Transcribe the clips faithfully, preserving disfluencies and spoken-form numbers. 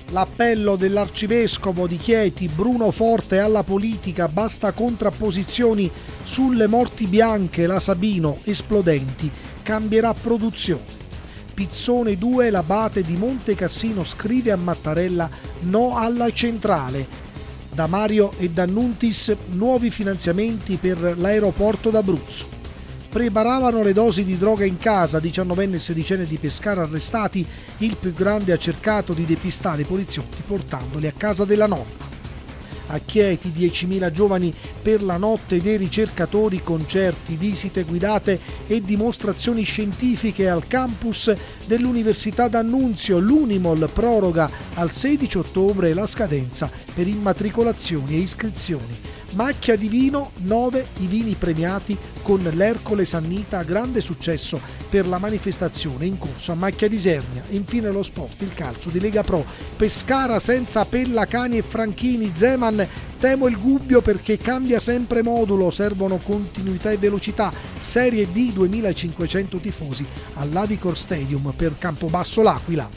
L'appello dell'arcivescovo di Chieti Bruno Forte alla politica, basta contrapposizioni sulle morti bianche, la Sabino, esplodenti, cambierà produzione. Pizzone due, l'abate di Monte Cassino scrive a Mattarella no alla centrale. Da Mario e D'Annuntis nuovi finanziamenti per l'aeroporto d'Abruzzo. Preparavano le dosi di droga in casa, diciannovenne e sedicenne di Pescara arrestati, il più grande ha cercato di depistare i poliziotti portandoli a casa della nonna. A Chieti diecimila giovani per la notte dei ricercatori, concerti, visite guidate e dimostrazioni scientifiche al campus dell'Università d'Annunzio. L'Unimol proroga al sedici ottobre la scadenza per immatricolazioni e iscrizioni. Macchia di vino, nove i vini premiati con l'Ercole Sannita, grande successo per la manifestazione in corso a Macchia di Isernia. Infine lo sport, il calcio di Lega Pro, Pescara senza Pellacani e Franchini, Zeman temo il Gubbio perché cambia sempre modulo, servono continuità e velocità, Serie D duemilacinquecento tifosi all'Avicor Stadium per Campobasso L'Aquila.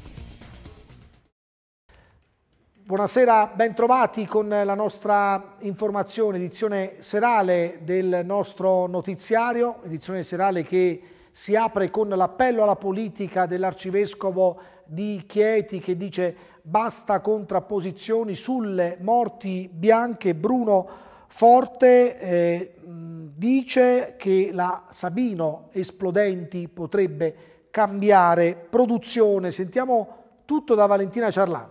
Buonasera, ben trovati con la nostra informazione, edizione serale del nostro notiziario, edizione serale che si apre con l'appello alla politica dell'arcivescovo di Chieti che dice basta contrapposizioni sulle morti bianche. Bruno Forte eh, dice che la Sabino esplodenti potrebbe cambiare produzione. Sentiamo tutto da Valentina Ciarlante.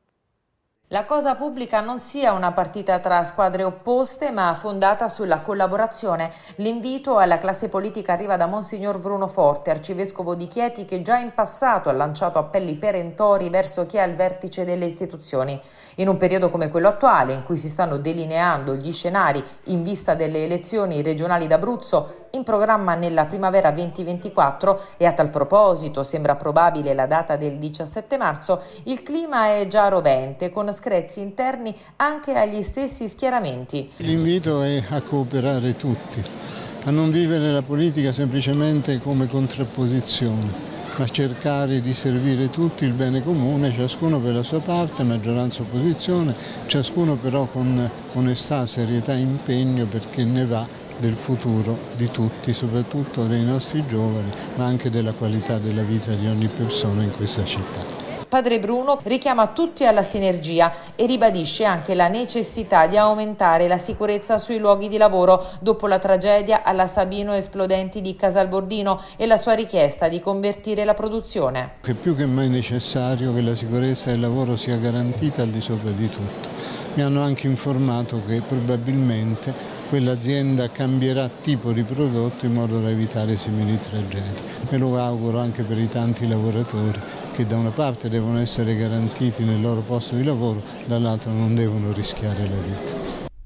La cosa pubblica non sia una partita tra squadre opposte, ma fondata sulla collaborazione. L'invito alla classe politica arriva da Monsignor Bruno Forte, arcivescovo di Chieti, che già in passato ha lanciato appelli perentori verso chi è al vertice delle istituzioni. In un periodo come quello attuale, in cui si stanno delineando gli scenari in vista delle elezioni regionali d'Abruzzo, in programma nella primavera duemilaventiquattro, e a tal proposito sembra probabile la data del diciassette marzo, il clima è già rovente, con screzi interni anche agli stessi schieramenti. L'invito è a cooperare tutti, a non vivere la politica semplicemente come contrapposizione, ma cercare di servire tutti il bene comune, ciascuno per la sua parte, maggioranza opposizione, ciascuno però con onestà, serietà e impegno, perché ne va del futuro di tutti, soprattutto dei nostri giovani, ma anche della qualità della vita di ogni persona in questa città. Padre Bruno richiama tutti alla sinergia e ribadisce anche la necessità di aumentare la sicurezza sui luoghi di lavoro dopo la tragedia alla Sabino esplodenti di Casalbordino e la sua richiesta di convertire la produzione. È più che mai necessario che la sicurezza del lavoro sia garantita al di sopra di tutto. Mi hanno anche informato che probabilmente quell'azienda cambierà tipo di prodotto in modo da evitare simili tragedie. Me lo auguro anche per i tanti lavoratori che da una parte devono essere garantiti nel loro posto di lavoro, dall'altra non devono rischiare la vita.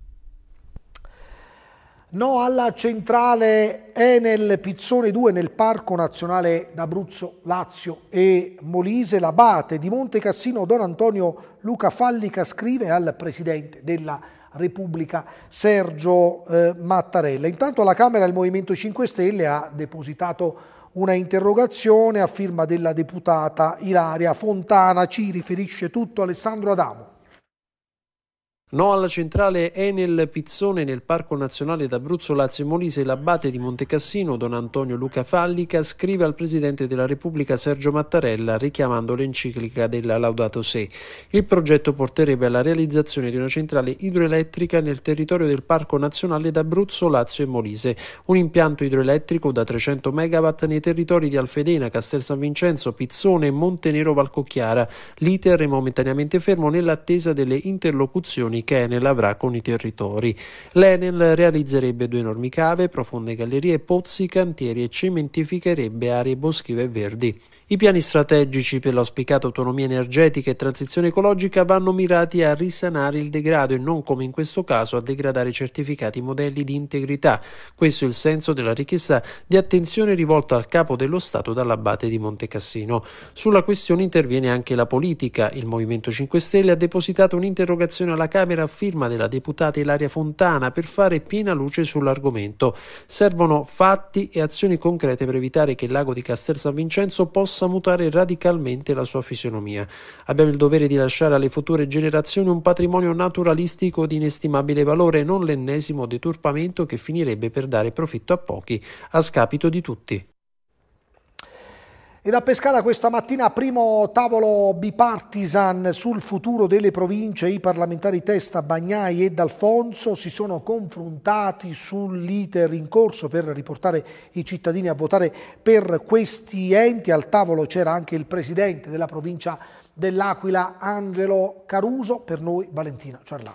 No alla centrale Enel Pizzone due nel Parco Nazionale d'Abruzzo, Lazio e Molise. L'abate di Monte Cassino Don Antonio Luca Fallica scrive al Presidente della Repubblica Sergio eh, Mattarella. Intanto alla Camera il Movimento cinque Stelle ha depositato una interrogazione a firma della deputata Ilaria Fontana. Ci riferisce tutto Alessandro Adamo. No alla centrale Enel Pizzone nel Parco Nazionale d'Abruzzo, Lazio e Molise. L'abate di Monte Cassino Don Antonio Luca Fallica scrive al Presidente della Repubblica Sergio Mattarella richiamando l'enciclica della Laudato Si'. Il progetto porterebbe alla realizzazione di una centrale idroelettrica nel territorio del Parco Nazionale d'Abruzzo, Lazio e Molise, un impianto idroelettrico da trecento megawatt nei territori di Alfedena, Castel San Vincenzo, Pizzone e Montenero Valcocchiara. L'iter è momentaneamente fermo nell'attesa delle interlocuzioni che Enel avrà con i territori. L'Enel realizzerebbe due enormi cave, profonde gallerie, pozzi, cantieri e cementificherebbe aree boschive e verdi. I piani strategici per l'auspicata autonomia energetica e transizione ecologica vanno mirati a risanare il degrado e non, come in questo caso, a degradare certificati modelli di integrità. Questo è il senso della richiesta di attenzione rivolta al Capo dello Stato dall'abate di Monte Cassino. Sulla questione interviene anche la politica. Il Movimento cinque Stelle ha depositato un'interrogazione alla Camera a firma della deputata Ilaria Fontana per fare piena luce sull'argomento. Servono fatti e azioni concrete per evitare che il lago di Castel San Vincenzo possa possa mutare radicalmente la sua fisionomia. Abbiamo il dovere di lasciare alle future generazioni un patrimonio naturalistico di inestimabile valore, non l'ennesimo deturpamento che finirebbe per dare profitto a pochi a scapito di tutti. E da Pescara questa mattina primo tavolo bipartisan sul futuro delle province. I parlamentari Testa, Bagnai e D'Alfonso si sono confrontati sull'iter in corso per riportare i cittadini a votare per questi enti. Al tavolo c'era anche il presidente della provincia dell'Aquila, Angelo Caruso. Per noi Valentina Ciarlante.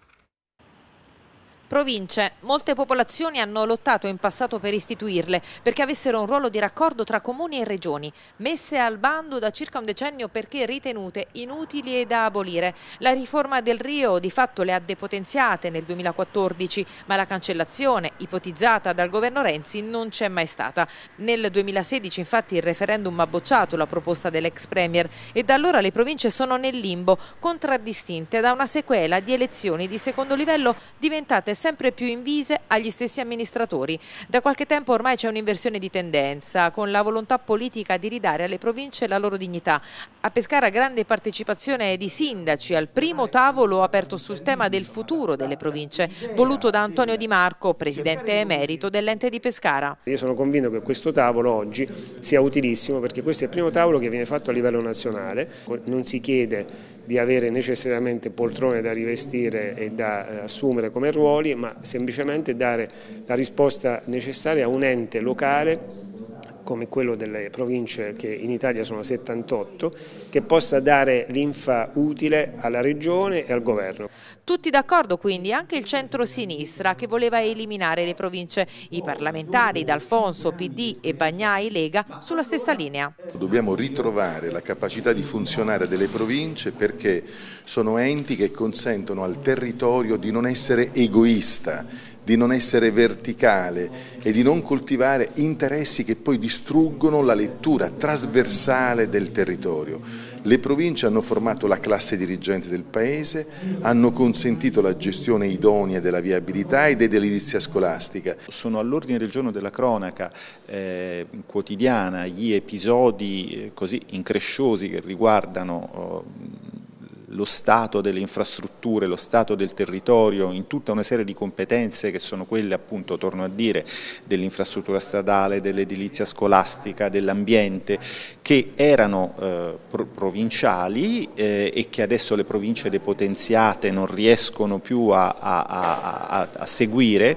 Province. Molte popolazioni hanno lottato in passato per istituirle, perché avessero un ruolo di raccordo tra comuni e regioni, messe al bando da circa un decennio perché ritenute inutili e da abolire. La riforma del Rio di fatto le ha depotenziate nel duemilaquattordici, ma la cancellazione ipotizzata dal governo Renzi non c'è mai stata. Nel duemilasedici infatti il referendum ha bocciato la proposta dell'ex premier e da allora le province sono nel limbo, contraddistinte da una sequela di elezioni di secondo livello diventate sempre più invise agli stessi amministratori. Da qualche tempo ormai c'è un'inversione di tendenza, con la volontà politica di ridare alle province la loro dignità. A Pescara grande partecipazione di sindaci al primo tavolo aperto sul tema del futuro delle province, voluto da Antonio Di Marco, presidente emerito dell'ente di Pescara. Io sono convinto che questo tavolo oggi sia utilissimo, perché questo è il primo tavolo che viene fatto a livello nazionale. Non si chiede di avere necessariamente poltrone da rivestire e da eh, assumere come ruoli, ma semplicemente dare la risposta necessaria a un ente locale come quello delle province, che in Italia sono settantotto, che possa dare linfa utile alla regione e al governo. Tutti d'accordo quindi, anche il centro-sinistra che voleva eliminare le province, i parlamentari D'Alfonso, P D e Bagnai, Lega, sulla stessa linea. Dobbiamo ritrovare la capacità di funzionare delle province, perché sono enti che consentono al territorio di non essere egoista, di non essere verticale e di non coltivare interessi che poi distruggono la lettura trasversale del territorio. Le province hanno formato la classe dirigente del Paese, hanno consentito la gestione idonea della viabilità e dell'edilizia scolastica. Sono all'ordine del giorno della cronaca eh, quotidiana gli episodi eh, così incresciosi che riguardano eh, lo stato delle infrastrutture, lo stato del territorio in tutta una serie di competenze che sono quelle, appunto, torno a dire, dell'infrastruttura stradale, dell'edilizia scolastica, dell'ambiente, che erano eh, pro provinciali eh, e che adesso le province depotenziate non riescono più a, a, a, a seguire.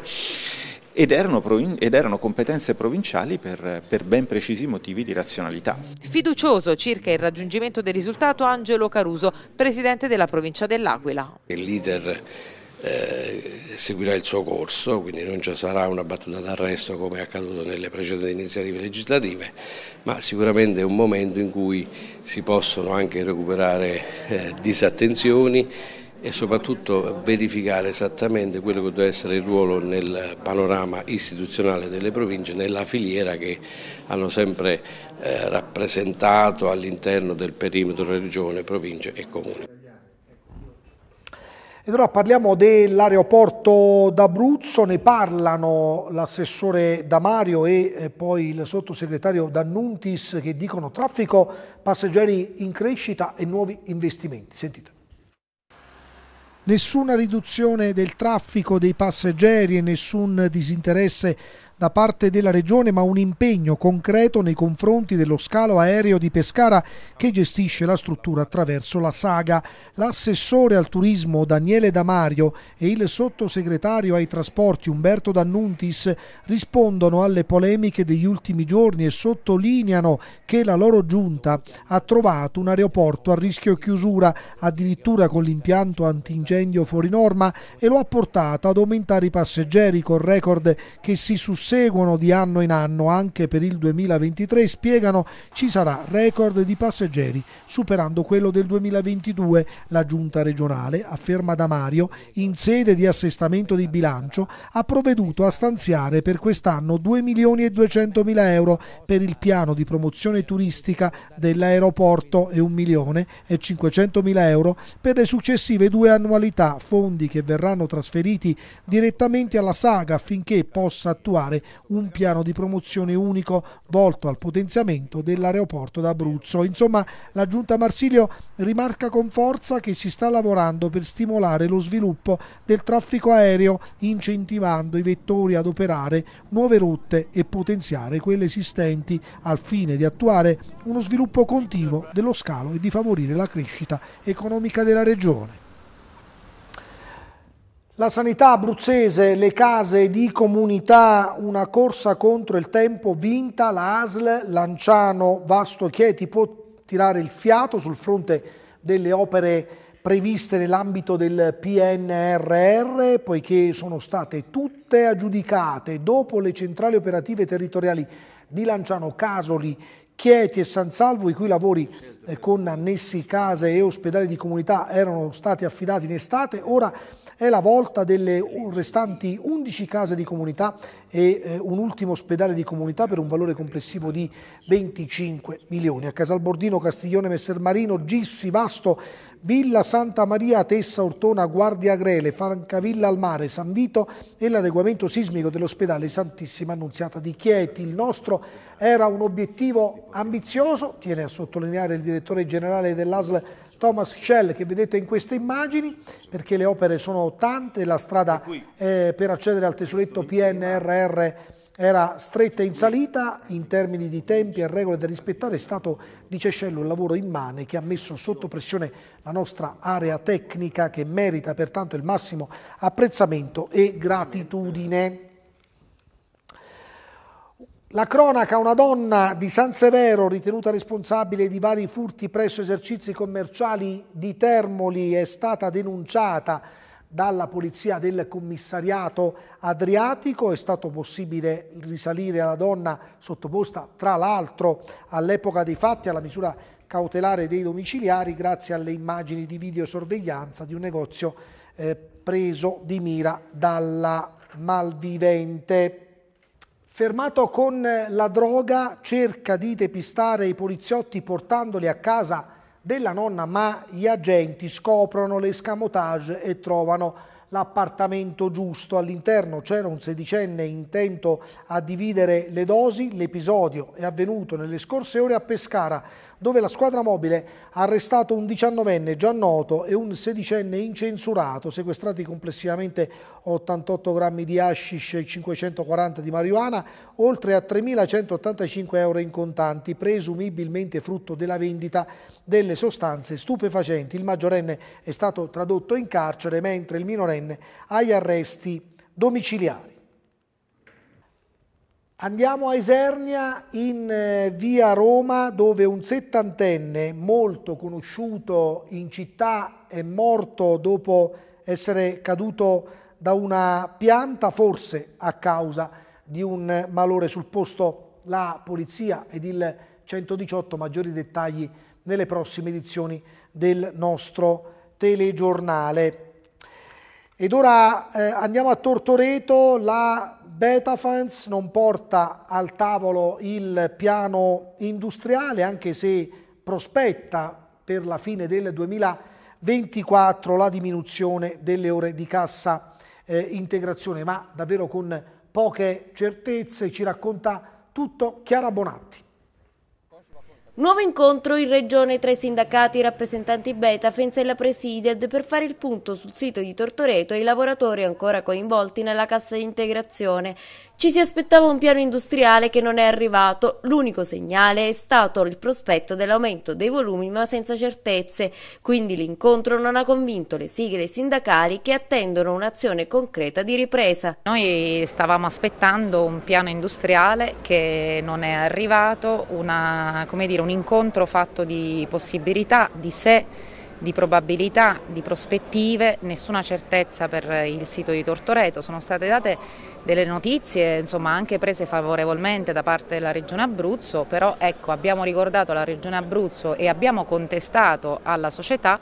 Ed erano, ed erano competenze provinciali per, per ben precisi motivi di razionalità. Fiducioso circa il raggiungimento del risultato Angelo Caruso, presidente della provincia dell'Aquila. L'iter eh, seguirà il suo corso, quindi non ci sarà una battuta d'arresto come è accaduto nelle precedenti iniziative legislative, ma sicuramente è un momento in cui si possono anche recuperare eh, disattenzioni e soprattutto verificare esattamente quello che deve essere il ruolo nel panorama istituzionale delle province, nella filiera che hanno sempre eh, rappresentato all'interno del perimetro regione, province e comuni. Ed ora parliamo dell'aeroporto d'Abruzzo, ne parlano l'assessore Damario e poi il sottosegretario D'Annuntis, che dicono traffico passeggeri in crescita e nuovi investimenti. Sentite. Nessuna riduzione del traffico dei passeggeri e nessun disinteresse da parte della Regione, ma un impegno concreto nei confronti dello scalo aereo di Pescara che gestisce la struttura attraverso la Saga. L'assessore al turismo Daniele Damario e il sottosegretario ai trasporti Umberto D'Annuntis rispondono alle polemiche degli ultimi giorni e sottolineano che la loro giunta ha trovato un aeroporto a rischio chiusura, addirittura con l'impianto antincendio fuori norma, e lo ha portato ad aumentare i passeggeri con record che si susseguono seguono di anno in anno. Anche per il duemilaventitré, spiegano, ci sarà record di passeggeri superando quello del duemilaventidue. La giunta regionale, afferma Damario, in sede di assestamento di bilancio ha provveduto a stanziare per quest'anno due milioni e duecentomila euro per il piano di promozione turistica dell'aeroporto e un milione e cinquecentomila euro per le successive due annualità, fondi che verranno trasferiti direttamente alla Saga affinché possa attuare approvare un piano di promozione unico volto al potenziamento dell'aeroporto d'Abruzzo. Insomma, la Giunta Marsilio rimarca con forza che si sta lavorando per stimolare lo sviluppo del traffico aereo, incentivando i vettori ad operare nuove rotte e potenziare quelle esistenti al fine di attuare uno sviluppo continuo dello scalo e di favorire la crescita economica della regione. La sanità abruzzese, le case di comunità, una corsa contro il tempo vinta, la A S L Lanciano Vasto Chieti può tirare il fiato sul fronte delle opere previste nell'ambito del P N R R, poiché sono state tutte aggiudicate dopo le centrali operative territoriali di Lanciano, Casoli, Chieti e San Salvo, i cui lavori eh, con annessi case e ospedali di comunità erano stati affidati in estate. Ora è la volta delle restanti undici case di comunità e eh, un ultimo ospedale di comunità per un valore complessivo di venticinque milioni. A Casalbordino, Castiglione Messermarino, Gissi, Vasto, Villa Santa Maria, Tessa, Ortona, Guardia Agrele, Francavilla al Mare, San Vito e l'adeguamento sismico dell'ospedale Santissima Annunziata di Chieti. Il nostro era un obiettivo ambizioso, tiene a sottolineare il direttore generale dell'A S L Thomas Schell, che vedete in queste immagini, perché le opere sono tante, la strada eh, per accedere al tesoretto P N R R era stretta in salita, in termini di tempi e regole da rispettare. È stato, dice Scello, un lavoro immane che ha messo sotto pressione la nostra area tecnica, che merita pertanto il massimo apprezzamento e gratitudine. La cronaca: una donna di San Severo, ritenuta responsabile di vari furti presso esercizi commerciali di Termoli, è stata denunciata dalla polizia del commissariato Adriatico. È stato possibile risalire alla donna, sottoposta tra l'altro all'epoca dei fatti alla misura cautelare dei domiciliari, grazie alle immagini di videosorveglianza di un negozio eh, preso di mira dalla malvivente. Fermato con la droga, cerca di depistare i poliziotti portandoli a casa della nonna, ma gli agenti scoprono l'escamotage e trovano l'appartamento giusto. All'interno c'era un sedicenne intento a dividere le dosi. L'episodio è avvenuto nelle scorse ore a Pescara, dove la squadra mobile ha arrestato un diciannovenne già noto e un sedicenne incensurato, sequestrati complessivamente ottantotto grammi di hashish e cinquecentoquaranta di marijuana, oltre a tremilacentottantacinque euro in contanti, presumibilmente frutto della vendita delle sostanze stupefacenti. Il maggiorenne è stato tradotto in carcere, mentre il minorenne agli arresti domiciliari. Andiamo a Isernia, in eh, via Roma, dove un settantenne molto conosciuto in città è morto dopo essere caduto da una pianta, forse a causa di un malore. Sul posto la polizia ed il centodiciotto. Maggiori dettagli nelle prossime edizioni del nostro telegiornale. Ed ora eh, andiamo a Tortoreto. La Betafence non porta al tavolo il piano industriale, anche se prospetta per la fine del duemilaventiquattro la diminuzione delle ore di cassa eh, integrazione, ma davvero con poche certezze. Ci racconta tutto Chiara Bonatti. Nuovo incontro in regione tra i sindacati, i rappresentanti Betafence e la Presidiad per fare il punto sul sito di Tortoreto e i lavoratori ancora coinvolti nella cassa di integrazione. Ci si aspettava un piano industriale che non è arrivato. L'unico segnale è stato il prospetto dell'aumento dei volumi, ma senza certezze. Quindi l'incontro non ha convinto le sigle sindacali, che attendono un'azione concreta di ripresa. Noi stavamo aspettando un piano industriale che non è arrivato, una, come dire, un incontro fatto di possibilità, di sé, di probabilità, di prospettive, nessuna certezza per il sito di Tortoreto. Sono state date delle notizie, insomma, anche prese favorevolmente da parte della Regione Abruzzo, però ecco, abbiamo ricordato alla Regione Abruzzo e abbiamo contestato alla società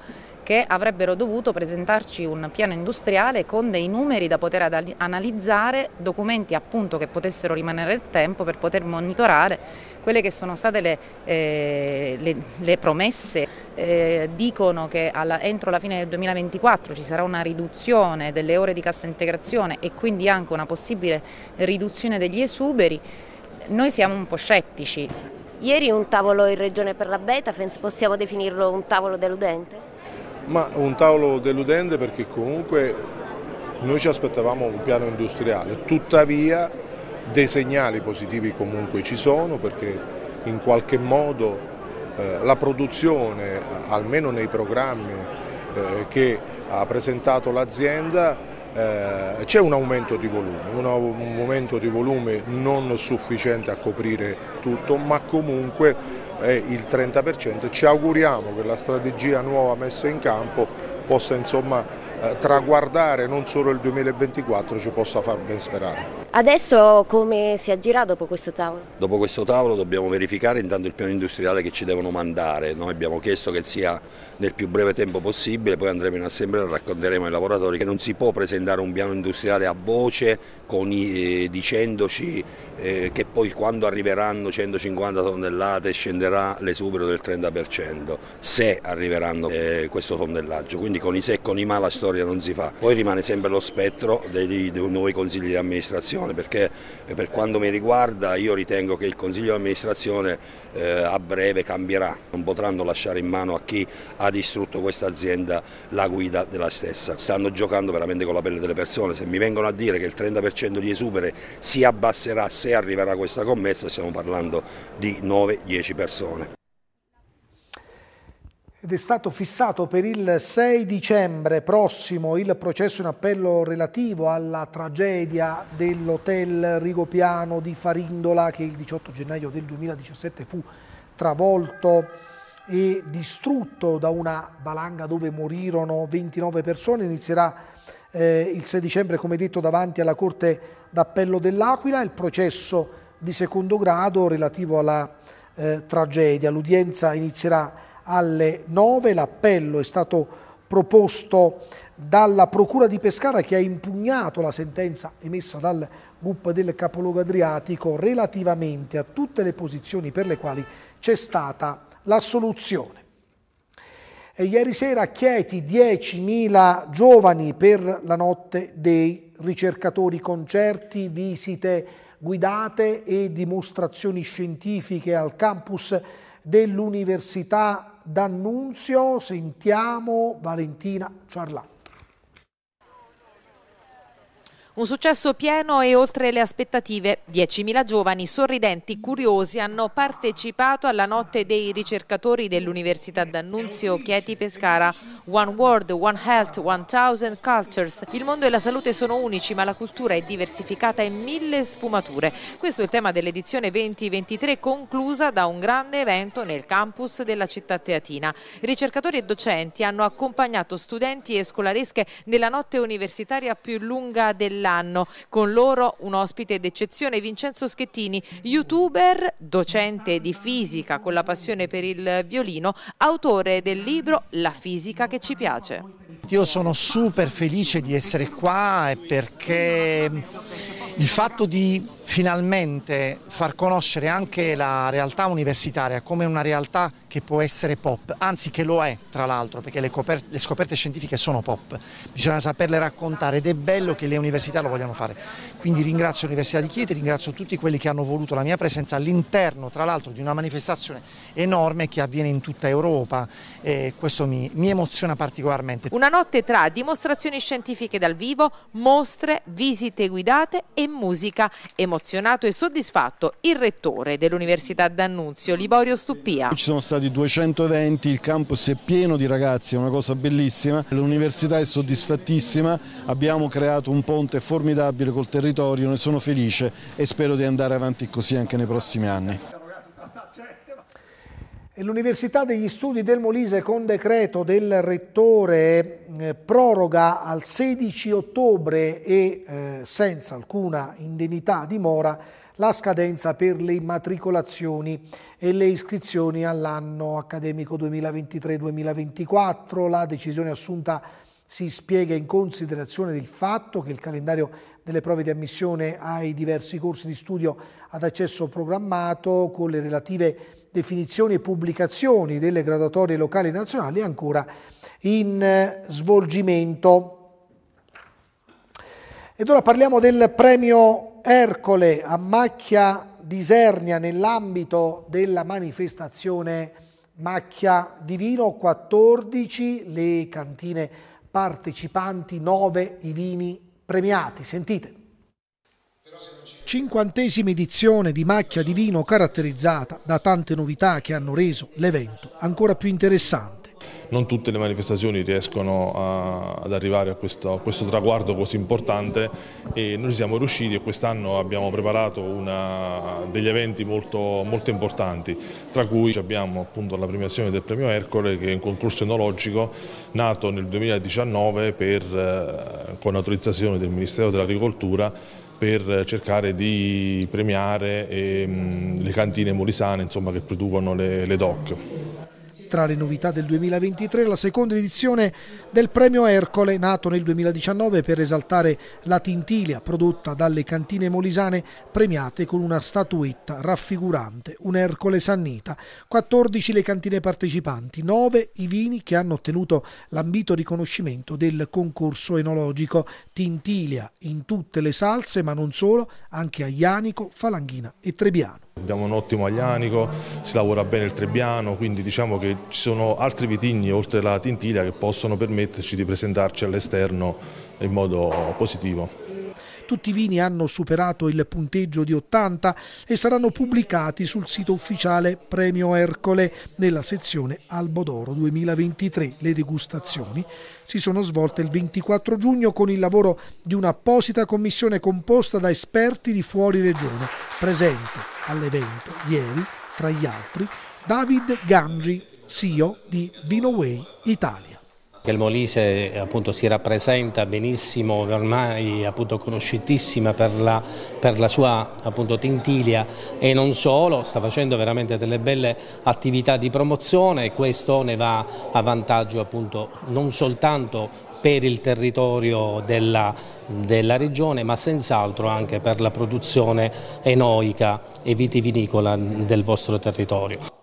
che avrebbero dovuto presentarci un piano industriale con dei numeri da poter analizzare, documenti appunto che potessero rimanere nel tempo per poter monitorare quelle che sono state le, eh, le, le promesse. Eh, dicono che alla, entro la fine del duemilaventiquattro ci sarà una riduzione delle ore di cassa integrazione e quindi anche una possibile riduzione degli esuberi. Noi siamo un po' scettici. Ieri un tavolo in regione per la Betafens, possiamo definirlo un tavolo deludente? Ma un tavolo deludente perché comunque noi ci aspettavamo un piano industriale, tuttavia dei segnali positivi comunque ci sono, perché in qualche modo eh, la produzione, almeno nei programmi eh, che ha presentato l'azienda, Eh, c'è un aumento di volume, un aumento di volume non sufficiente a coprire tutto, ma comunque è il trenta per cento. Ci auguriamo che la strategia nuova messa in campo possa insomma eh, traguardare non solo il duemilaventiquattro, ci possa far ben sperare. Adesso come si agirà dopo questo tavolo? Dopo questo tavolo dobbiamo verificare intanto il piano industriale che ci devono mandare. Noi abbiamo chiesto che sia nel più breve tempo possibile, poi andremo in assemblea e racconteremo ai lavoratori che non si può presentare un piano industriale a voce con i, eh, dicendoci eh, che poi quando arriveranno centocinquanta tonnellate scenderà l'esubero del trenta per cento, se arriveranno eh, questo tonnellaggio. Quindi con i se e con i ma la storia non si fa. Poi rimane sempre lo spettro dei, dei nuovi consigli di amministrazione, perché per quanto mi riguarda io ritengo che il Consiglio di amministrazione eh, a breve cambierà, non potranno lasciare in mano a chi ha distrutto questa azienda la guida della stessa. Stanno giocando veramente con la pelle delle persone. Se mi vengono a dire che il trenta per cento di esubere si abbasserà se arriverà questa commessa, stiamo parlando di nove dieci persone. Ed è stato fissato per il sei dicembre prossimo il processo in appello relativo alla tragedia dell'hotel Rigopiano di Farindola, che il diciotto gennaio del duemiladiciassette fu travolto e distrutto da una valanga dove morirono ventinove persone. Inizierà eh, il sei dicembre, come detto, davanti alla Corte d'Appello dell'Aquila il processo di secondo grado relativo alla eh, tragedia. L'udienza inizierà alle nove, l'appello è stato proposto dalla Procura di Pescara, che ha impugnato la sentenza emessa dal G U P del capoluogo adriatico relativamente a tutte le posizioni per le quali c'è stata l'assoluzione. E ieri sera a Chieti diecimila giovani per la notte dei ricercatori, concerti, visite guidate e dimostrazioni scientifiche al campus dell'Università d'Annunzio. Sentiamo Valentina Ciarlà. Un successo pieno e oltre le aspettative. diecimila giovani sorridenti, curiosi hanno partecipato alla notte dei ricercatori dell'Università d'Annunzio Chieti Pescara. One World, One Health, One Thousand Cultures. Il mondo e la salute sono unici, ma la cultura è diversificata in mille sfumature. Questo è il tema dell'edizione venti ventitré, conclusa da un grande evento nel campus della città teatina. Ricercatori e docenti hanno accompagnato studenti e scolaresche nella notte universitaria più lunga dell'anno. L'anno. Con loro un ospite d'eccezione, Vincenzo Schettini, youtuber, docente di fisica con la passione per il violino, autore del libro La fisica che ci piace. Io sono super felice di essere qua perché il fatto di finalmente far conoscere anche la realtà universitaria come una realtà che può essere pop, anzi che lo è tra l'altro, perché le, le scoperte scientifiche sono pop, bisogna saperle raccontare ed è bello che le università lo vogliano fare. Quindi ringrazio l'Università di Chieti, ringrazio tutti quelli che hanno voluto la mia presenza all'interno tra l'altro di una manifestazione enorme che avviene in tutta Europa e questo mi, mi emoziona particolarmente. Una notte tra dimostrazioni scientifiche dal vivo, mostre, visite guidate e musica. Emozionato e soddisfatto il rettore dell'Università d'Annunzio, Liborio Stuppia. Ci sono stati duecento eventi, il campus è pieno di ragazzi, è una cosa bellissima, l'università è soddisfattissima, abbiamo creato un ponte formidabile col territorio, ne sono felice e spero di andare avanti così anche nei prossimi anni. L'Università degli Studi del Molise, con decreto del Rettore, eh, proroga al sedici ottobre e eh, senza alcuna indennità di mora la scadenza per le immatricolazioni e le iscrizioni all'anno accademico duemilaventitré duemilaventiquattro. La decisione assunta si spiega in considerazione del fatto che il calendario delle prove di ammissione ai diversi corsi di studio ad accesso programmato, con le relative definizioni e pubblicazioni delle graduatorie locali e nazionali, è ancora in svolgimento. Ed ora parliamo del premio Ercole a Macchia di Isernia nell'ambito della manifestazione Macchia di Vino. quattordici le cantine partecipanti, nove i vini premiati. Sentite. Cinquantesima edizione di Macchia di Vino, caratterizzata da tante novità che hanno reso l'evento ancora più interessante. Non tutte le manifestazioni riescono a, ad arrivare a questo, a questo traguardo così importante e noi siamo riusciti, e quest'anno abbiamo preparato una, degli eventi molto, molto importanti, tra cui abbiamo appunto la premiazione del premio Ercole, che è un concorso enologico nato nel duemiladiciannove per, con autorizzazione del Ministero dell'Agricoltura, per cercare di premiare eh, le cantine molisane, insomma, che producono le, le D O C. Tra le novità del duemilaventitré, la seconda edizione del premio Ercole, nato nel duemiladiciannove per esaltare la tintilia prodotta dalle cantine molisane, premiate con una statuetta raffigurante un Ercole sannita. quattordici le cantine partecipanti, nove i vini che hanno ottenuto l'ambito riconoscimento del concorso enologico. Tintilia in tutte le salse, ma non solo, anche aglianico, falanghina e trebbiano. Abbiamo un ottimo aglianico, si lavora bene il trebbiano, quindi diciamo che ci sono altri vitigni oltre la tintilia che possono permetterci di presentarci all'esterno in modo positivo. Tutti i vini hanno superato il punteggio di ottanta e saranno pubblicati sul sito ufficiale Premio Ercole nella sezione Albo d'Oro duemilaventitré. Le degustazioni si sono svolte il ventiquattro giugno con il lavoro di un'apposita commissione composta da esperti di fuori regione. Presente all'evento ieri, tra gli altri, David Gangi, C E O di Vinoway Italia. Il Molise appunto si rappresenta benissimo, ormai appunto conosciutissima per la, per la sua appunto tintilia, e non solo, sta facendo veramente delle belle attività di promozione, e questo ne va a vantaggio appunto non soltanto per il territorio della, della regione, ma senz'altro anche per la produzione enoica e vitivinicola del vostro territorio.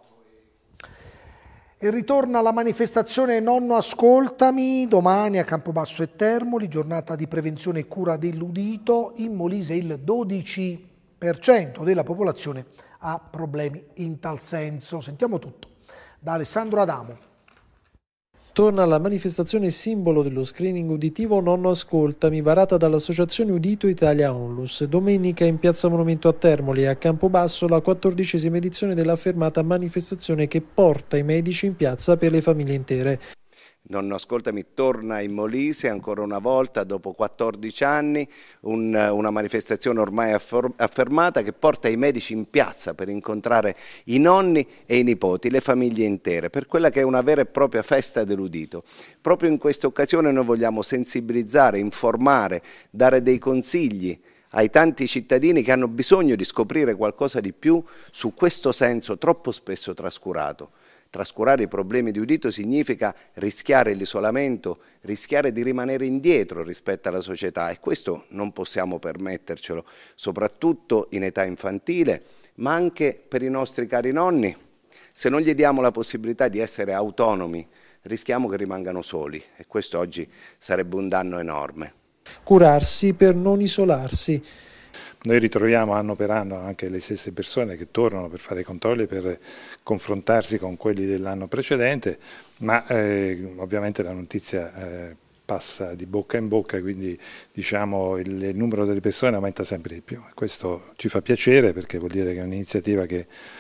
E ritorna la manifestazione Nonno Ascoltami, domani a Campobasso e Termoli, giornata di prevenzione e cura dell'udito. In Molise il dodici per cento della popolazione ha problemi in tal senso. Sentiamo tutto da Alessandro Adamo. Torna la manifestazione simbolo dello screening uditivo Nonno Ascoltami, varata dall'Associazione Udito Italia Onlus. Domenica in Piazza Monumento a Termoli e a Campobasso la quattordicesima edizione della fermata manifestazione che porta i medici in piazza per le famiglie intere. Nonno Ascoltami torna in Molise ancora una volta dopo quattordici anni, un, una manifestazione ormai affermata che porta i medici in piazza per incontrare i nonni e i nipoti, le famiglie intere, per quella che è una vera e propria festa dell'udito. Proprio in questa occasione noi vogliamo sensibilizzare, informare, dare dei consigli ai tanti cittadini che hanno bisogno di scoprire qualcosa di più su questo senso troppo spesso trascurato. Trascurare i problemi di udito significa rischiare l'isolamento, rischiare di rimanere indietro rispetto alla società, e questo non possiamo permettercelo, soprattutto in età infantile, ma anche per i nostri cari nonni. Se non gli diamo la possibilità di essere autonomi, rischiamo che rimangano soli, e questo oggi sarebbe un danno enorme. Curarsi per non isolarsi. Noi ritroviamo anno per anno anche le stesse persone che tornano per fare i controlli, per confrontarsi con quelli dell'anno precedente, ma eh, ovviamente la notizia eh, passa di bocca in bocca, quindi diciamo il, il numero delle persone aumenta sempre di più. Questo ci fa piacere, perché vuol dire che è un'iniziativa che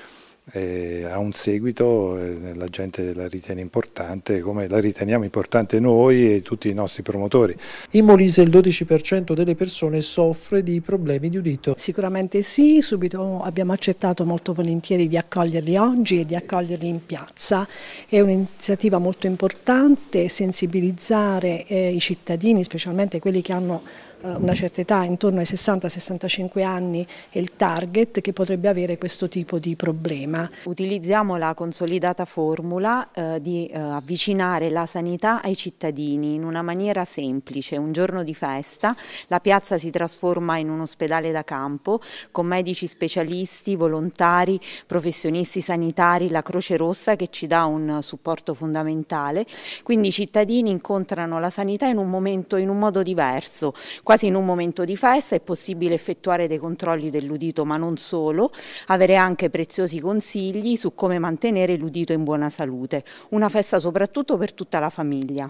E ha un seguito, eh, la gente la ritiene importante, come la riteniamo importante noi e tutti i nostri promotori. In Molise il dodici per cento delle persone soffre di problemi di udito. Sicuramente sì, subito abbiamo accettato molto volentieri di accoglierli oggi e di accoglierli in piazza. È un'iniziativa molto importante, sensibilizzare eh, i cittadini, specialmente quelli che hanno una certa età, intorno ai sessanta sessantacinque anni è il target che potrebbe avere questo tipo di problema. Utilizziamo la consolidata formula eh, di eh, avvicinare la sanità ai cittadini in una maniera semplice. Un giorno di festa, la piazza si trasforma in un ospedale da campo con medici specialisti, volontari, professionisti sanitari, la Croce Rossa che ci dà un supporto fondamentale. Quindi i cittadini incontrano la sanità in un momento, in un modo diverso. Quasi in un momento di festa è possibile effettuare dei controlli dell'udito, ma non solo, avere anche preziosi consigli su come mantenere l'udito in buona salute. Una festa soprattutto per tutta la famiglia.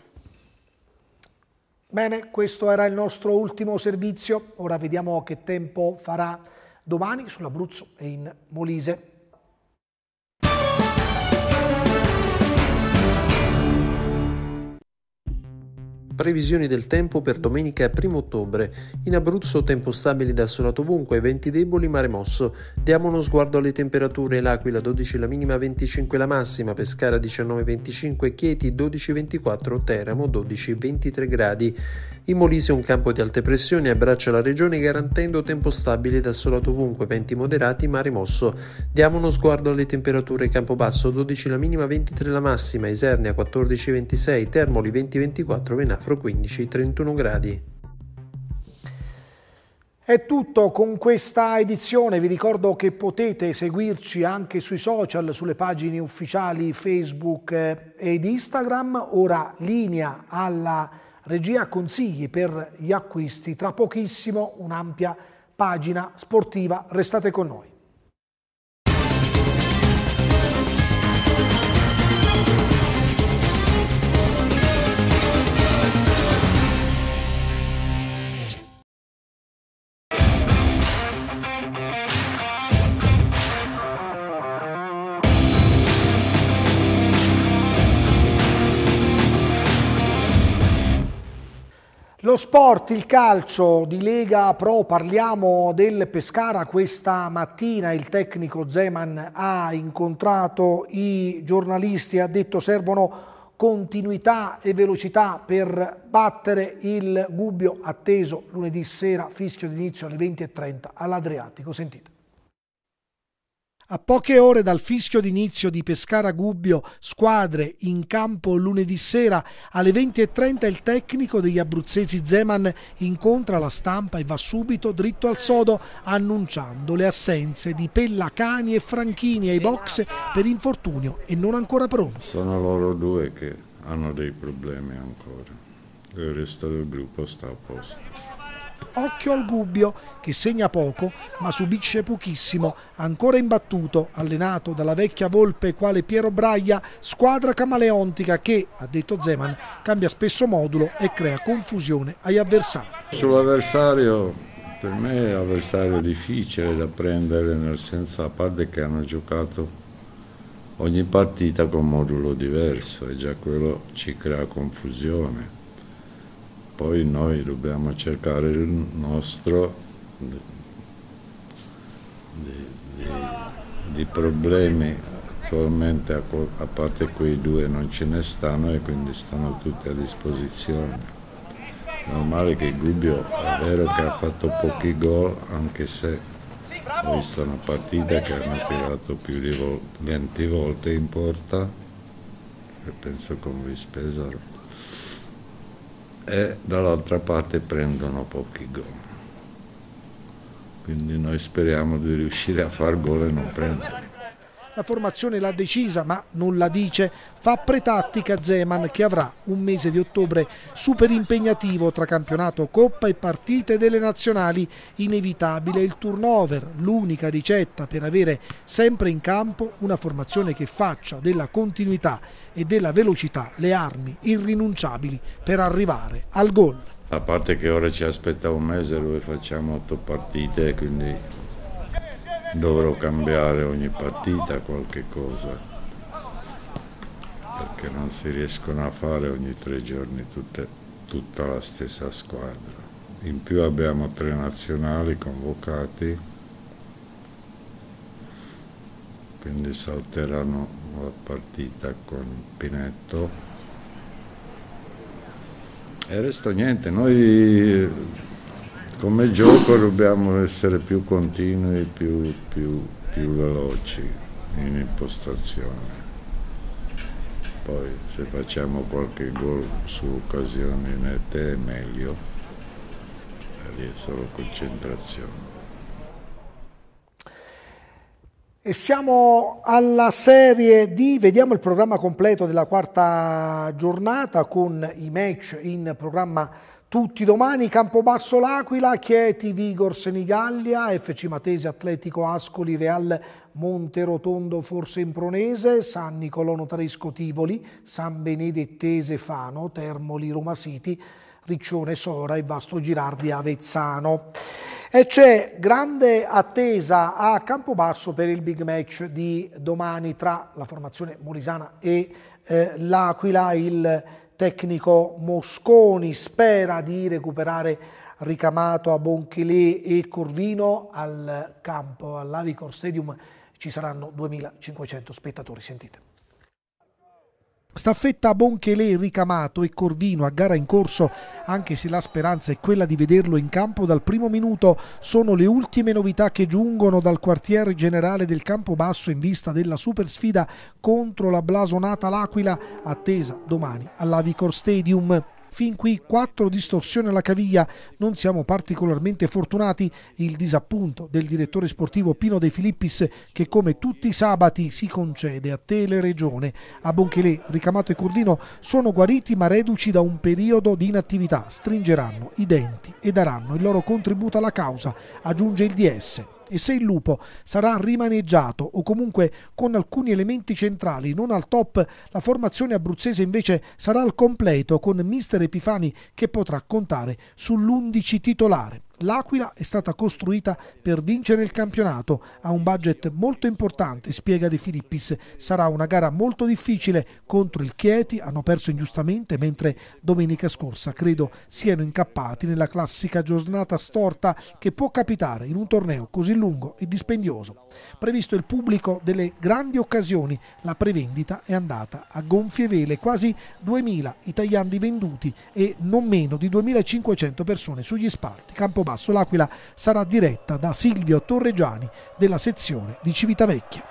Bene, questo era il nostro ultimo servizio. Ora vediamo che tempo farà domani sull'Abruzzo e in Molise. Previsioni del tempo per domenica primo ottobre. In Abruzzo tempo stabile da assolato ovunque, venti deboli, mare mosso. Diamo uno sguardo alle temperature. L'Aquila dodici la minima, venticinque la massima, Pescara diciannove venticinque, Chieti dodici ventiquattro, Teramo dodici ventitré gradi. In Molise un campo di alte pressioni abbraccia la regione garantendo tempo stabile da assolato ovunque, venti moderati, mare mosso. Diamo uno sguardo alle temperature. Campobasso dodici la minima, ventitré la massima, Isernia quattordici ventisei, Termoli venti ventiquattro, Venafro quindici trentuno gradi. È tutto con questa edizione. Vi ricordo che potete seguirci anche sui social, sulle pagine ufficiali Facebook ed Instagram. Ora linea alla regia consigli per gli acquisti. Tra pochissimo un'ampia pagina sportiva. Restate con noi. Lo sport, il calcio di Lega Pro, parliamo del Pescara. Questa mattina il tecnico Zeman ha incontrato i giornalisti e ha detto servono continuità e velocità per battere il Gubbio, atteso lunedì sera, fischio d'inizio alle venti e trenta all'Adriatico. Sentite. A poche ore dal fischio d'inizio di Pescara Gubbio, squadre in campo lunedì sera alle venti e trenta, il tecnico degli abruzzesi Zeman incontra la stampa e va subito dritto al sodo annunciando le assenze di Pellacani e Franchini ai box per infortunio e non ancora pronti. Sono loro due che hanno dei problemi ancora, il resto del gruppo sta a posto. Occhio al Gubbio che segna poco ma subisce pochissimo, ancora imbattuto, allenato dalla vecchia volpe quale Piero Braia, squadra camaleontica che, ha detto Zeman, cambia spesso modulo e crea confusione agli avversari. Sull'avversario, per me è un avversario difficile da prendere, nel senso, a parte che hanno giocato ogni partita con modulo diverso e già quello ci crea confusione. Poi noi dobbiamo cercare il nostro, di, di, di problemi attualmente, a, a parte quei due non ce ne stanno e quindi stanno tutti a disposizione. È normale che il Gubbio è vero che ha fatto pochi gol, anche se ho visto una partita che hanno tirato più di venti volte in porta, e penso con Luis Pesaro. E dall'altra parte prendono pochi gol, quindi noi speriamo di riuscire a far gol e non prendere. La formazione l'ha decisa ma non la dice, fa pretattica Zeman che avrà un mese di ottobre super impegnativo tra campionato, coppa e partite delle nazionali. Inevitabile il turnover, l'unica ricetta per avere sempre in campo una formazione che faccia della continuità e della velocità le armi irrinunciabili per arrivare al gol. A parte che ora ci aspetta un mese dove facciamo otto partite, quindi dovrò cambiare ogni partita qualche cosa, perché non si riescono a fare ogni tre giorni tutte, tutta la stessa squadra. In più abbiamo tre nazionali convocati, quindi salteranno la partita con Pinetto. E resto niente, noi come gioco dobbiamo essere più continui, più, più, più veloci in impostazione. Poi se facciamo qualche gol su occasioni nette è meglio, lì è solo concentrazione. E siamo alla Serie D, vediamo il programma completo della quarta giornata con i match in programma tutti domani. Campobasso L'Aquila, Chieti Vigor Senigallia, F C Matese Atletico Ascoli Real Monterotondo Forsempronese, San Nicolò Notaresco Tivoli, San Benedettese Fano, Termoli Roma City, Riccione Sora e Vasto Girardi Avezzano. E c'è grande attesa a Campobasso per il big match di domani tra la formazione molisana e eh, L'Aquila. Il tecnico Mosconi spera di recuperare Ricamato, Abonchelé e Corvino al campo, all'Avicor Stadium. Ci saranno duemilacinquecento spettatori, sentite. Staffetta a Abonchelé, Ricamato e Corvino a gara in corso, anche se la speranza è quella di vederlo in campo dal primo minuto. Sono le ultime novità che giungono dal quartier generale del Campobasso in vista della super sfida contro la blasonata L'Aquila, attesa domani all'Avicor Stadium. Fin qui quattro distorsioni alla caviglia, non siamo particolarmente fortunati. Il disappunto del direttore sportivo Pino De Filippis, che come tutti i sabati si concede a Teleregione. Abonchelé, Ricamato e Corvino sono guariti ma reduci da un periodo di inattività, stringeranno i denti e daranno il loro contributo alla causa, aggiunge il D S. E se il Lupo sarà rimaneggiato o comunque con alcuni elementi centrali non al top, la formazione abruzzese invece sarà al completo con mister Epifani che potrà contare sull'undici titolare. L'Aquila è stata costruita per vincere il campionato, ha un budget molto importante, spiega De Filippis. Sarà una gara molto difficile contro il Chieti, hanno perso ingiustamente, mentre domenica scorsa credo siano incappati nella classica giornata storta che può capitare in un torneo così lungo e dispendioso. Previsto il pubblico delle grandi occasioni, la prevendita è andata a gonfie vele, quasi duemila italiani venduti e non meno di duemilacinquecento persone sugli spalti. Campobasso L'Aquila sarà diretta da Silvio Torregiani della sezione di Civitavecchia.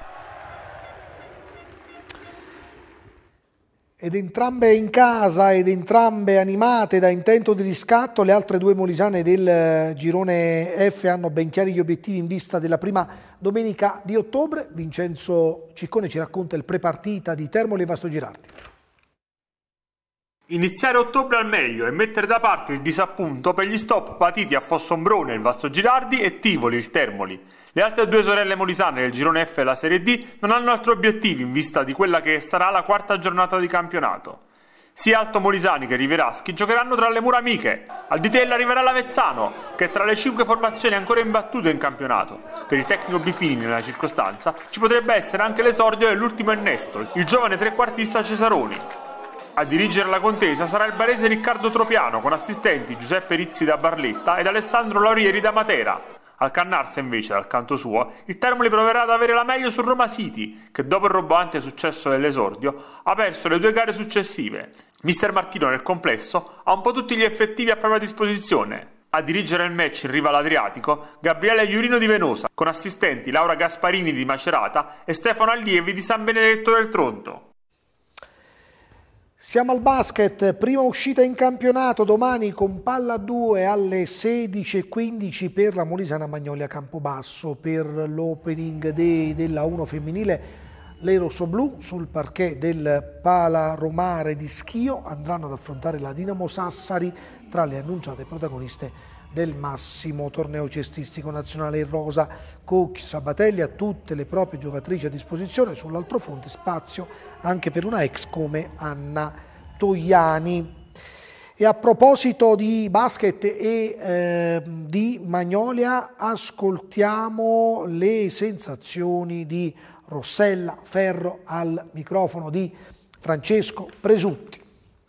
Ed entrambe in casa ed entrambe animate da intento di riscatto, le altre due molisane del girone F hanno ben chiari gli obiettivi in vista della prima domenica di ottobre. Vincenzo Ciccone ci racconta il prepartita di Termoli e Vasto Girardi. Iniziare ottobre al meglio e mettere da parte il disappunto per gli stop patiti a Fossombrone, il Vasto Girardi, e Tivoli, il Termoli. Le altre due sorelle molisane del girone F e la Serie D non hanno altri obiettivi in vista di quella che sarà la quarta giornata di campionato. Sia Alto Molisani che Riveraschi giocheranno tra le mura amiche. Al di Tella arriverà l'Avezzano, che è tra le cinque formazioni ancora imbattute in campionato. Per il tecnico Bifini, nella circostanza, ci potrebbe essere anche l'esordio dell'ultimo innesto, il giovane trequartista Cesaroni. A dirigere la contesa sarà il barese Riccardo Tropiano, con assistenti Giuseppe Rizzi da Barletta ed Alessandro Laurieri da Matera. Al Cannarsa invece, dal canto suo, il Termoli proverà ad avere la meglio su Roma City, che dopo il roboante successo dell'esordio ha perso le due gare successive. Mister Martino nel complesso ha un po' tutti gli effettivi a propria disposizione. A dirigere il match in riva all'Adriatico Gabriele Iurino di Venosa, con assistenti Laura Gasparini di Macerata e Stefano Allievi di San Benedetto del Tronto. Siamo al basket, prima uscita in campionato domani con palla due alle sedici e quindici per la Molisana Magnolia Campobasso. Per l'opening day della uno femminile le rossoblù sul parquet del Pala Romare di Schio andranno ad affrontare la Dinamo Sassari tra le annunciate protagoniste del massimo torneo cestistico nazionale in rosa. Coach Sabatelli ha tutte le proprie giocatrici a disposizione, sull'altro fronte spazio anche per una ex come Anna Toiani. E a proposito di basket e eh, di Magnolia, ascoltiamo le sensazioni di Rossella Ferro al microfono di Francesco Presutti.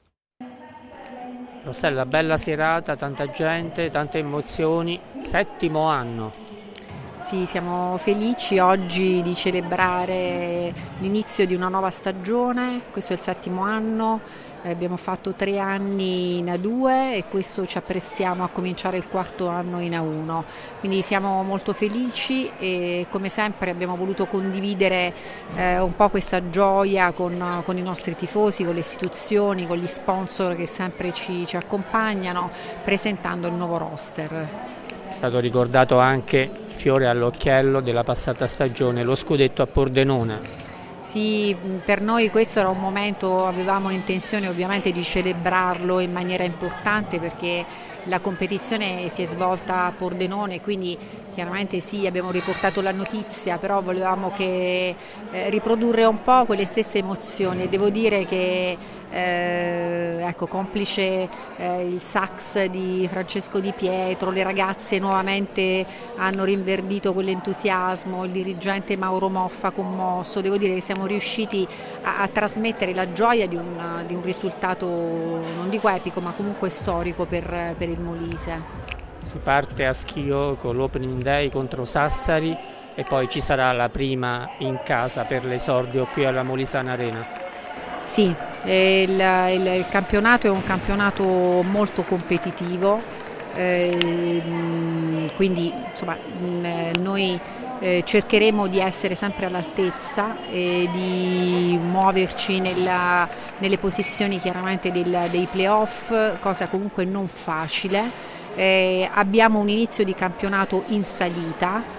Rossella, bella serata, tanta gente, tante emozioni, settimo anno. Sì, siamo felici oggi di celebrare l'inizio di una nuova stagione, questo è il settimo anno. Abbiamo fatto tre anni in A due e questo ci apprestiamo a cominciare il quarto anno in A uno, quindi siamo molto felici e come sempre abbiamo voluto condividere eh, un po' questa gioia con, con i nostri tifosi, con le istituzioni, con gli sponsor che sempre ci, ci accompagnano, presentando il nuovo roster. È stato ricordato anche il fiore all'occhiello della passata stagione, lo scudetto a Pordenone. Sì, per noi questo era un momento, avevamo intenzione ovviamente di celebrarlo in maniera importante perché la competizione si è svolta a Pordenone, quindi chiaramente sì, abbiamo riportato la notizia, però volevamo che, eh, riprodurre un po' quelle stesse emozioni. Devo dire che eh, ecco, complice eh, il sax di Francesco Di Pietro, le ragazze nuovamente hanno rinverdito quell'entusiasmo, il dirigente Mauro Moffa commosso, devo dire che siamo riusciti a, a trasmettere la gioia di un, di un risultato non dico epico ma comunque storico per, per il Molise. Si parte a Schio con l'opening day contro Sassari e poi ci sarà la prima in casa per l'esordio qui alla Molisana Arena. Sì, il, il, il campionato è un campionato molto competitivo, eh, quindi insomma, noi eh, cercheremo di essere sempre all'altezza e di muoverci nella, nelle posizioni chiaramente del, dei playoff, cosa comunque non facile. Eh, abbiamo un inizio di campionato in salita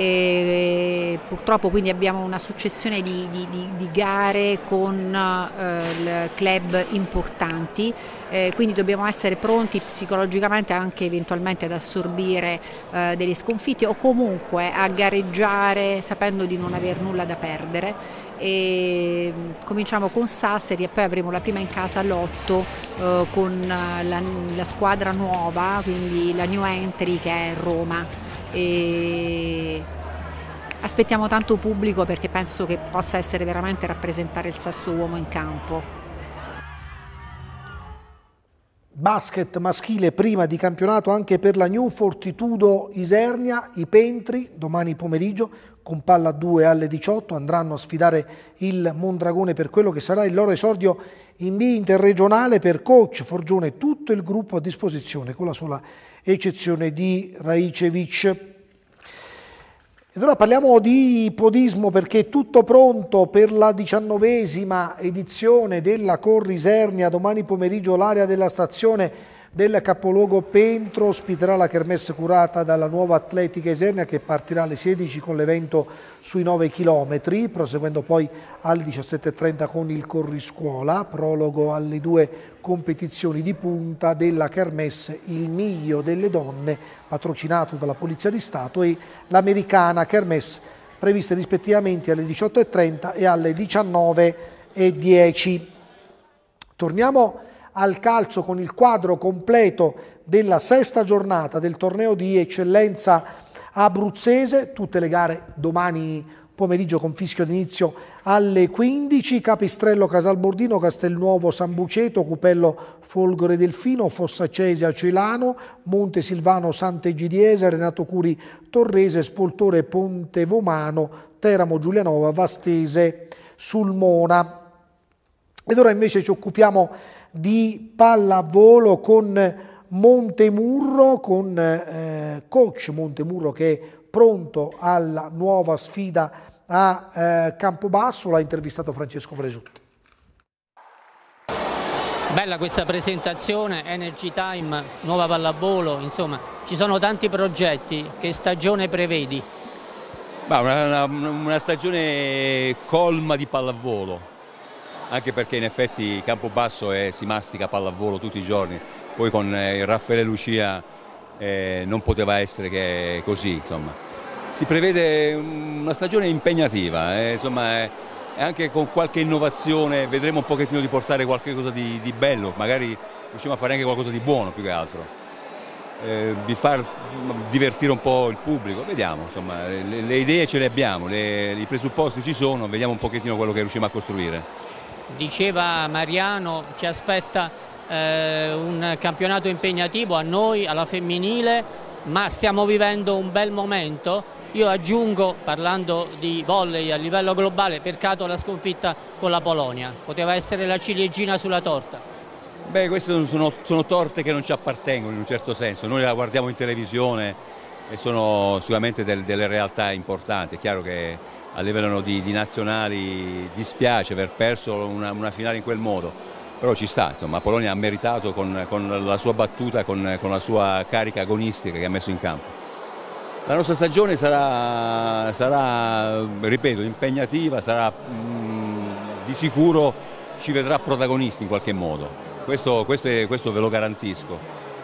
e purtroppo quindi abbiamo una successione di, di, di, di gare con eh, club importanti, eh, quindi dobbiamo essere pronti psicologicamente anche eventualmente ad assorbire eh, delle sconfitte o comunque a gareggiare sapendo di non aver nulla da perdere. E cominciamo con Sassari e poi avremo la prima in casa all'otto eh, con la, la squadra nuova, quindi la new entry che è Roma. E aspettiamo tanto pubblico perché penso che possa essere veramente rappresentare il Sasso Uomo in campo. Basket maschile prima di campionato anche per la New Fortitudo Isernia, i Pentri domani pomeriggio con palla a due alle diciotto andranno a sfidare il Mondragone per quello che sarà il loro esordio in B interregionale. Per coach Forgione tutto il gruppo a disposizione con la sola eccezione di Raicevic. Ed ora parliamo di podismo perché è tutto pronto per la diciannovesima edizione della Corri Isernia. Domani pomeriggio l'area della stazione del capoluogo Pentro ospiterà la kermesse curata dalla Nuova Atletica Isernia che partirà alle sedici con l'evento sui nove chilometri, proseguendo poi alle diciassette e trenta con il corriscuola, prologo alle due competizioni di punta della kermesse Il Miglio delle Donne, patrocinato dalla Polizia di Stato, e l'Americana Kermesse, previste rispettivamente alle diciotto e trenta e alle diciannove e dieci. Torniamo al calcio con il quadro completo della sesta giornata del torneo di eccellenza abruzzese, tutte le gare domani pomeriggio con fischio d'inizio alle quindici, Capistrello Casalbordino, Castelnuovo San Buceto, Cupello Folgore Delfino, Fossacesia Celano, Montesilvano Sant'Egidiese, Renato Curi Torrese, Spoltore Pontevomano, Teramo Giulianova, Vastese Sulmona. Ed ora invece ci occupiamo di pallavolo con Montemurro, con eh, coach Montemurro che è pronto alla nuova sfida a eh, Campobasso. L'ha intervistato Francesco Presutti. Bella questa presentazione, Energy Time, nuova pallavolo, insomma ci sono tanti progetti. Che stagione prevedi? Bah, una, una, una stagione colma di pallavolo, anche perché in effetti Campobasso è, si mastica pallavolo tutti i giorni, poi con eh, Raffaele Lucia eh, non poteva essere che così, insomma. Si prevede una stagione impegnativa, eh, insomma, eh, e anche con qualche innovazione vedremo un pochettino di portare qualcosa di, di bello, magari riusciamo a fare anche qualcosa di buono più che altro, eh, di far divertire un po' il pubblico, vediamo, insomma, le, le idee ce le abbiamo, le, i presupposti ci sono, vediamo un pochettino quello che riusciamo a costruire. Diceva Mariano, ci aspetta eh, un campionato impegnativo a noi, alla femminile, ma stiamo vivendo un bel momento. Io aggiungo, parlando di volley a livello globale, peccato la sconfitta con la Polonia, poteva essere la ciliegina sulla torta. Beh, queste sono, sono torte che non ci appartengono in un certo senso, noi la guardiamo in televisione e sono sicuramente del, delle realtà importanti. È chiaro che a livello di, di nazionali dispiace aver perso una, una finale in quel modo, però ci sta, insomma, la Polonia ha meritato con, con la sua battuta, con, con la sua carica agonistica che ha messo in campo. La nostra stagione sarà, sarà ripeto, impegnativa, sarà mh, di sicuro ci vedrà protagonisti in qualche modo, questo, questo, è, questo ve lo garantisco.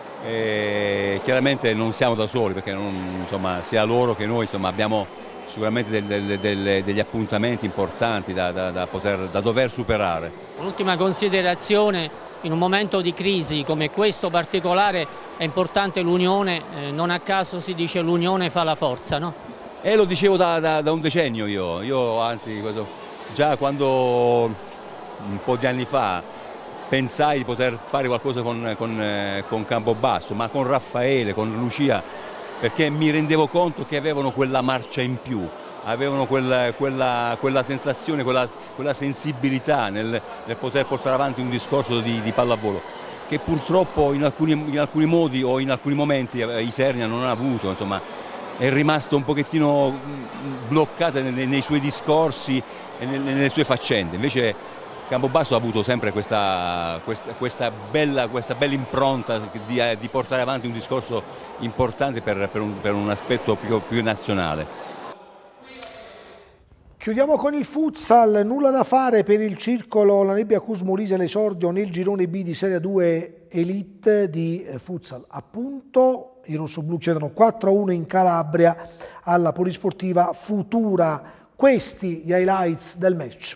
E chiaramente non siamo da soli, perché non, insomma, sia loro che noi, insomma, abbiamo sicuramente del, del, del, degli appuntamenti importanti da, da, da, poter, da dover superare. Un'ultima considerazione, in un momento di crisi come questo particolare è importante l'unione, eh, non a caso si dice l'unione fa la forza, no? E lo dicevo da, da, da un decennio io, io anzi questo, già quando un po' di anni fa pensai di poter fare qualcosa con, con, eh, con Campobasso, ma con Raffaele, con Lucia, perché mi rendevo conto che avevano quella marcia in più, avevano quella, quella, quella sensazione, quella, quella sensibilità nel, nel poter portare avanti un discorso di, di pallavolo, che purtroppo in alcuni, in alcuni modi o in alcuni momenti Isernia non ha avuto, insomma, è rimasto un pochettino bloccata nei, nei suoi discorsi e nelle, nelle sue faccende. Invece Campobasso ha avuto sempre questa, questa, questa, bella, questa bella impronta di, di portare avanti un discorso importante per, per, un, per un aspetto più, più nazionale. Chiudiamo con il futsal, nulla da fare per il circolo La Nebbia Cus Molise all'esordio nel girone B di Serie due Elite di futsal. Appunto i rossoblù cedono quattro a uno in Calabria alla Polisportiva Futura. Questi gli highlights del match.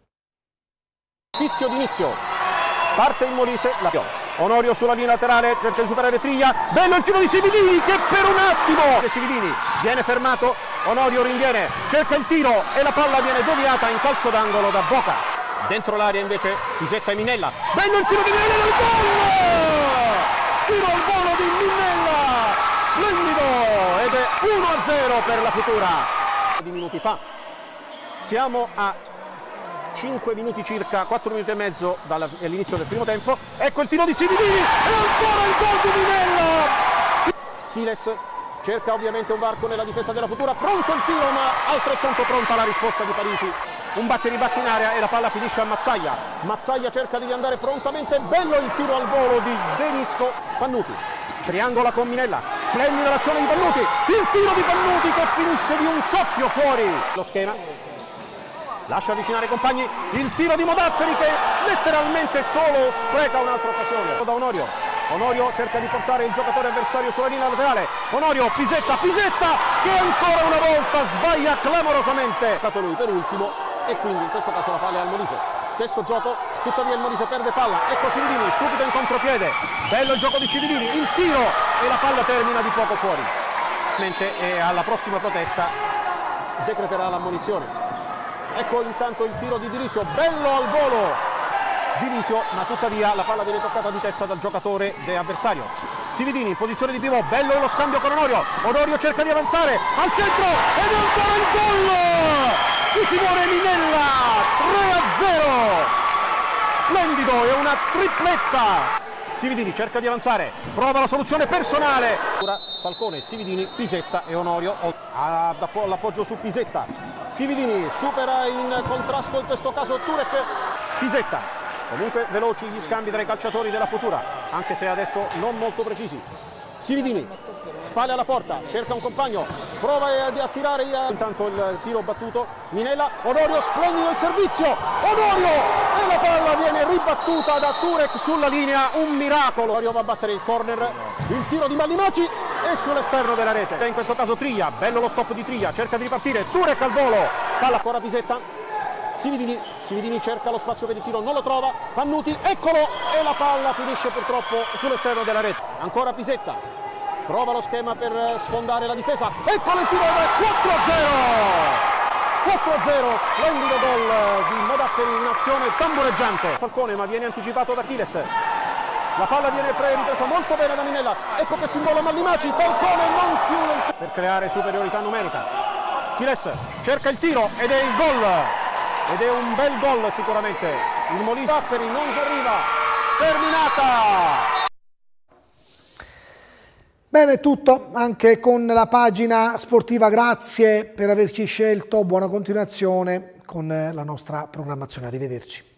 Fischio d'inizio, parte il Molise, la Onorio sulla linea laterale, cerca di superare Triglia, bello il tiro di Sividini che per un attimo, Sividini viene fermato, Onorio rinviene, cerca il tiro e la palla viene deviata in calcio d'angolo da Boca. Dentro l'area invece Pisetta e Minella, bello il tiro di Minella del gol! Tiro al volo di Minella, splendido, ed è uno a zero per la Futura. Di minuti fa, siamo a cinque minuti circa, quattro minuti e mezzo dall'inizio del primo tempo. Ecco il tiro di Sividini e ancora il gol di Minella. Piles cerca ovviamente un varco nella difesa della Futura, pronto il tiro ma altrettanto pronta la risposta di Parisi. Un batte ribatti in area e la palla finisce a Mazzaia. Mazzaia cerca di andare prontamente, bello il tiro al volo di Denisco. Pannuti triangola con Minella, splendida l'azione di Pannuti, il tiro di Pannuti che finisce di un soffio fuori. Lo schema lascia avvicinare i compagni, il tiro di Modafferi che letteralmente solo spreca un'altra occasione. Da Onorio, Onorio cerca di portare il giocatore avversario sulla linea laterale, Onorio, Pisetta, Pisetta che ancora una volta sbaglia clamorosamente. È stato lui per ultimo e quindi in questo caso la palla è al Molise. Stesso gioco, tuttavia il Molise perde palla, ecco Sividini subito in contropiede, bello il gioco di Sividini, il tiro e la palla termina di poco fuori. E alla prossima protesta decreterà l'ammonizione. Ecco intanto il tiro di Dirisio, bello al volo Dirisio, ma tuttavia la palla viene toccata di testa dal giocatore avversario. Sividini in posizione di pivot, bello lo scambio con Onorio, Onorio cerca di avanzare al centro ed è ancora il gol di Simone Minella, tre a zero, splendido, è una tripletta. Sividini cerca di avanzare, prova la soluzione personale. Ora Falcone, Sividini, Pisetta e Onorio all'appoggio su Pisetta. Sividini supera in contrasto in questo caso Turek. Pisetta, comunque veloci gli scambi tra i calciatori della Futura, anche se adesso non molto precisi. Sividini, spalle alla porta, cerca un compagno, prova ad attirare intanto il tiro battuto. Minella, Onorio, splendido il servizio, Onorio e la palla viene ribattuta da Turek sulla linea, un miracolo. Onorio va a battere il corner, il tiro di Mallimaci e sull'esterno della rete. In questo caso Triglia, bello lo stop di Triglia, cerca di ripartire, Turek al volo, palla ancora Pisetta. Sividini, Sividini cerca lo spazio per il tiro, non lo trova, Pannuti, eccolo, e la palla finisce purtroppo sull'esterno della rete. Ancora Pisetta, trova lo schema per sfondare la difesa, eccolo il tiro, quattro a zero! quattro a zero, splendido gol di Modafferi in azione tambureggiante. Falcone, ma viene anticipato da Chiles. La palla viene ripresa molto bene da Minella, ecco che si invola Mallimaci, Falcone non chiude il... per creare superiorità numerica. Chiles cerca il tiro ed è il gol, ed è un bel gol sicuramente. Il Molise Dafferi non ci arriva, terminata! Bene, è tutto anche con la pagina sportiva, grazie per averci scelto, buona continuazione con la nostra programmazione, arrivederci.